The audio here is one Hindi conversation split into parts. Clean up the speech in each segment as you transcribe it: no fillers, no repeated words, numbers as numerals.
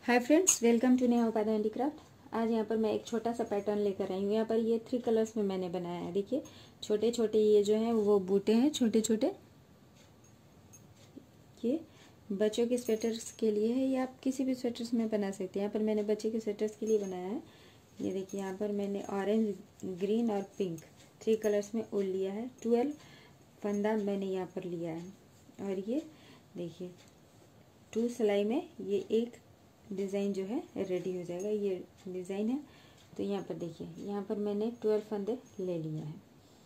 Hi friends, welcome to Neha Upadhyay handicraft. आज यहाँ पर मैं एक छोटा सा पैटर्न लेकर आई हूँ। यहाँ पर ये 3 कलर्स में मैंने बनाया है। देखिए छोटे छोटे ये जो हैं वो बूटे हैं, छोटे छोटे। ये बच्चों के स्वेटर्स के लिए है, या आप किसी भी स्वेटर्स में बना सकते हैं। यहाँ पर मैंने बच्चे के स्वेटर्स के लिए बनाया है। ये देखिए यहाँ पर मैंने ऑरेंज, ग्रीन और पिंक 3 कलर्स में ऊल लिया है। 12 फंदा मैंने यहाँ पर लिया है। और ये देखिए 2 सिलाई में ये एक डिज़ाइन जो है रेडी हो जाएगा। ये डिज़ाइन है। तो यहाँ पर देखिए, यहाँ पर मैंने 12 फंदे ले लिए हैं।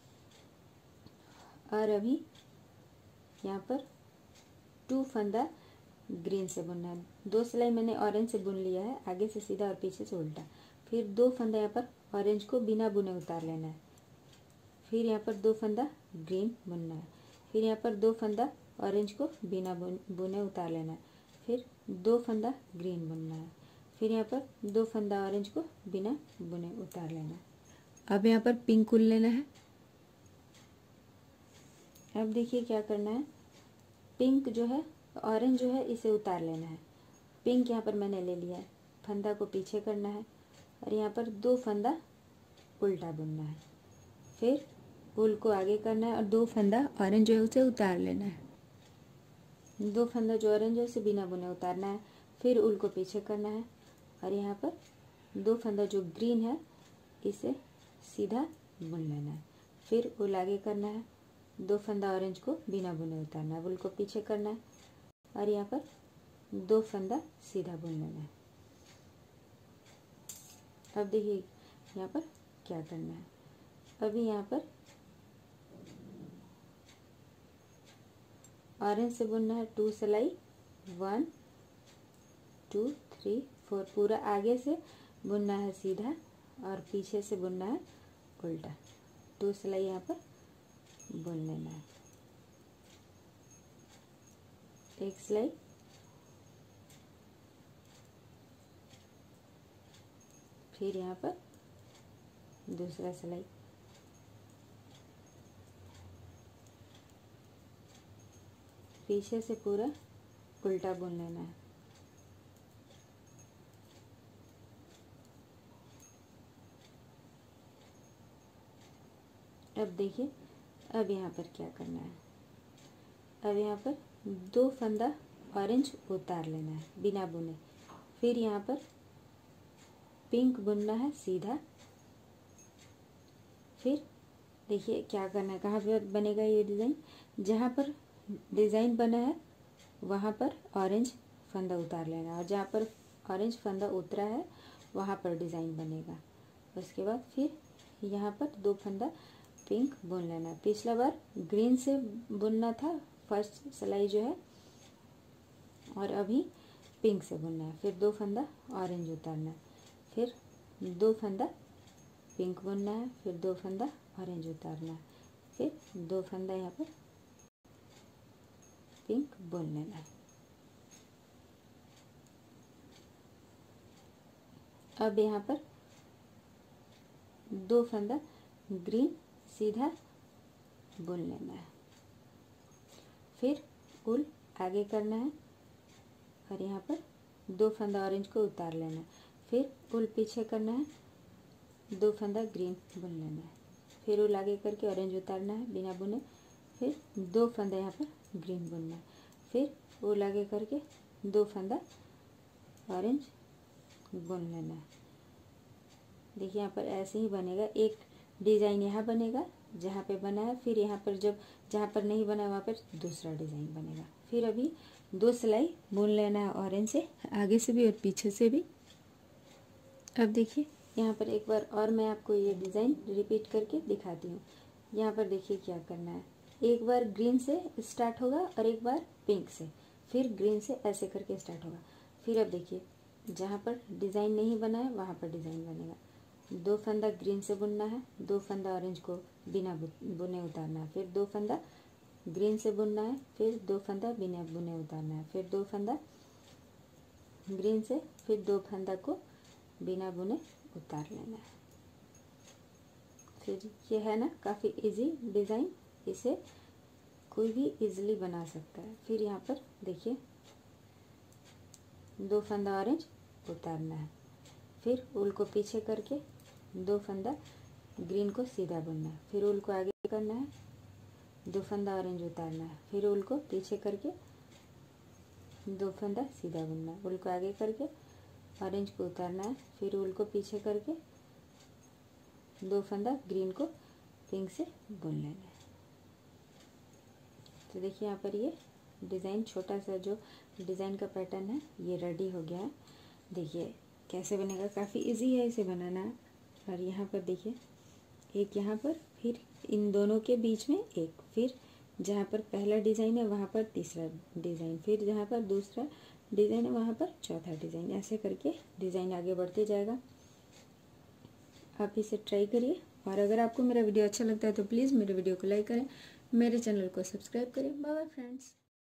और अभी यहाँ पर 2 फंदा ग्रीन से बुनना है। 2 सिलाई मैंने ऑरेंज से बुन लिया है, आगे से सीधा और पीछे से उल्टा। फिर 2 फंदा यहाँ पर ऑरेंज को बिना बुने उतार लेना है। फिर यहाँ पर 2 फंदा ग्रीन बुनना है। फिर यहाँ पर 2 फंदा ऑरेंज को बिना बुने उतार लेना है। फिर 2 फंदा ग्रीन बुनना है। फिर यहाँ पर 2 फंदा ऑरेंज को बिना बुने उतार लेना है। अब यहाँ पर पिंक ऊल लेना है। अब देखिए क्या करना है, पिंक जो है, ऑरेंज जो है, इसे उतार लेना है। पिंक यहाँ पर मैंने ले लिया है। फंदा को पीछे करना है और यहाँ पर 2 फंदा उल्टा बुनना है। फिर ऊल को आगे करना है और 2 फंदा ऑरेंज जो है उसे उतार लेना है। 2 फंदा जो ऑरेंज है उसे बिना बुने उतारना है। फिर ऊल को पीछे करना है और यहाँ पर 2 फंदा जो ग्रीन है इसे सीधा बुन लेना है। फिर ऊल आगे करना है, 2 फंदा ऑरेंज को बिना बुने उतारना है। ऊल को पीछे करना है और यहाँ पर 2 फंदा सीधा बुन लेना है। अब देखिए यहाँ पर क्या करना है। अभी यहाँ पर ऑरेंज से बुनना है 2 सिलाई, 1 2 3 4। पूरा आगे से बुनना है सीधा और पीछे से बुनना है उल्टा। 2 सिलाई यहाँ पर बुन लेना है। 1 सिलाई, फिर यहाँ पर दूसरा सिलाई, पीछे से पूरा उल्टा बुन लेना है। अब देखिए, अब यहाँ पर क्या करना है। अब यहाँ पर 2 फंदा ऑरेंज उतार लेना है बिना बुने। फिर यहाँ पर पिंक बुनना है सीधा। फिर देखिए क्या करना है, कहाँ पर बनेगा ये डिज़ाइन। जहाँ पर डिज़ाइन बना है वहाँ पर ऑरेंज फंदा उतार लेना है और जहाँ पर ऑरेंज फंदा उतरा है वहाँ पर डिज़ाइन बनेगा। उसके बाद फिर यहाँ पर 2 फंदा पिंक बुन लेना है। पिछला बार ग्रीन से बुनना था फर्स्ट सिलाई जो है, और अभी पिंक से बुनना है। फिर 2 फंदा ऑरेंज उतारना है। फिर 2 फंदा पिंक बुनना है। फिर 2 फंदा ऑरेंज उतारना है। फिर 2 फंदा यहाँ पर पिंक बुन लेना है। अब यहाँ पर 2 फंदा ग्रीन सीधा बुन लेना है। फिर ऊल आगे करना है और यहाँ पर 2 फंदा ऑरेंज को उतार लेना है। फिर ऊल पीछे करना है, 2 फंदा ग्रीन बुन लेना है। फिर ऊल आगे करके ऑरेंज उतारना है बिना बुने। फिर 2 फंदा यहाँ पर ग्रीन बुनना है। फिर ऊल आगे करके 2 फंदा ऑरेंज बुन लेना है। देखिए यहाँ पर ऐसे ही बनेगा। एक डिज़ाइन यहाँ बनेगा जहाँ पे बना है, फिर यहाँ पर जहाँ पर नहीं बना वहाँ पर दूसरा डिज़ाइन बनेगा। फिर अभी 2 सिलाई बुन लेना है ऑरेंज से, आगे से भी और पीछे से भी। अब देखिए यहाँ पर एक बार और मैं आपको ये डिज़ाइन रिपीट करके दिखाती हूँ। यहाँ पर देखिए क्या करना है, एक बार ग्रीन से स्टार्ट होगा और एक बार पिंक से, फिर ग्रीन से ऐसे करके स्टार्ट होगा। फिर अब देखिए जहाँ पर डिज़ाइन नहीं बना है वहाँ पर डिज़ाइन बनेगा। 2 फंदा ग्रीन से बुनना है, 2 फंदा ऑरेंज को बिना बुने उतारना है। फिर 2 फंदा ग्रीन से बुनना है, फिर 2 फंदा बिना बुने उतारना है। फिर 2 फंदा ग्रीन से, फिर 2 फंदा को बिना बुने उतार लेना है। फिर ये है ना काफ़ी इजी डिज़ाइन, इसे कोई भी इजीली बना सकता है। फिर यहाँ पर देखिए 2 फंदा ऑरेंज उतारना है। फिर ऊल को पीछे करके 2 फंदा ग्रीन को सीधा बुनना है। फिर ऊल को आगे करना है, 2 फंदा ऑरेंज उतारना है। फिर ऊल को पीछे करके 2 फंदा सीधा बुनना है। ऊल को आगे करके ऑरेंज को उतारना है। फिर ऊल को पीछे करके 2 फंदा ग्रीन को पिंक से बुन लेना है। तो देखिए यहाँ पर ये डिज़ाइन, छोटा सा जो डिज़ाइन का पैटर्न है ये रेडी हो गया है। देखिए कैसे बनेगा, काफ़ी इजी है इसे बनाना। और यहाँ पर देखिए एक यहाँ पर, फिर इन दोनों के बीच में एक, फिर जहाँ पर पहला डिज़ाइन है वहाँ पर तीसरा डिज़ाइन, फिर जहाँ पर दूसरा डिज़ाइन है वहाँ पर चौथा डिज़ाइन, ऐसे करके डिज़ाइन आगे बढ़ते जाएगा। आप इसे ट्राई करिए। और अगर आपको मेरा वीडियो अच्छा लगता है तो प्लीज़ मेरे वीडियो को लाइक करें, मेरे चैनल को सब्सक्राइब करें। Bye bye friends.